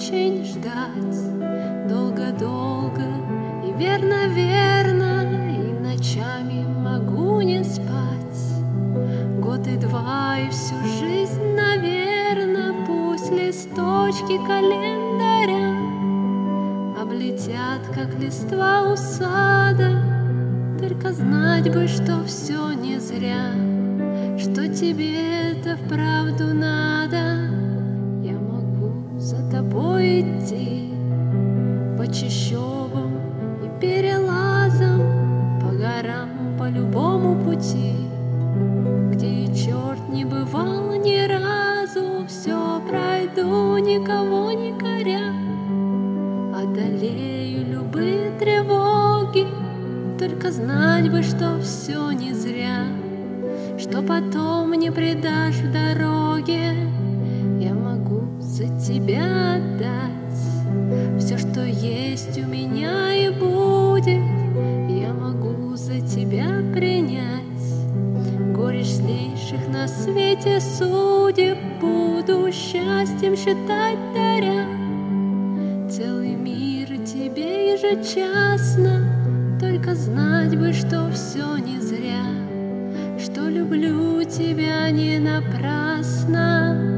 очень ждать долго-долго и верно-верно, и ночами могу не спать. Год и два, и всю жизнь, наверно, пусть листочки календаря облетят, как листва у сада. Только знать бы, что все не зря, что тебе это вправду надо. Я могу за тобой идти по чащобам и перелазам, по горам, по любому пути, где и черт не бывал ни разу. Все пройду, никого не коря, одолею любые тревоги. Только знать бы, что все не зря, что потом не предашь в дороге. Я могу за тебя отдать все, что есть у меня и будет. Я могу за тебя принять горечь злейших на свете судеб. Буду счастьем считать, даря целый мир тебе ежечасно. Только знать бы, что все не зря, что люблю тебя не напрасно.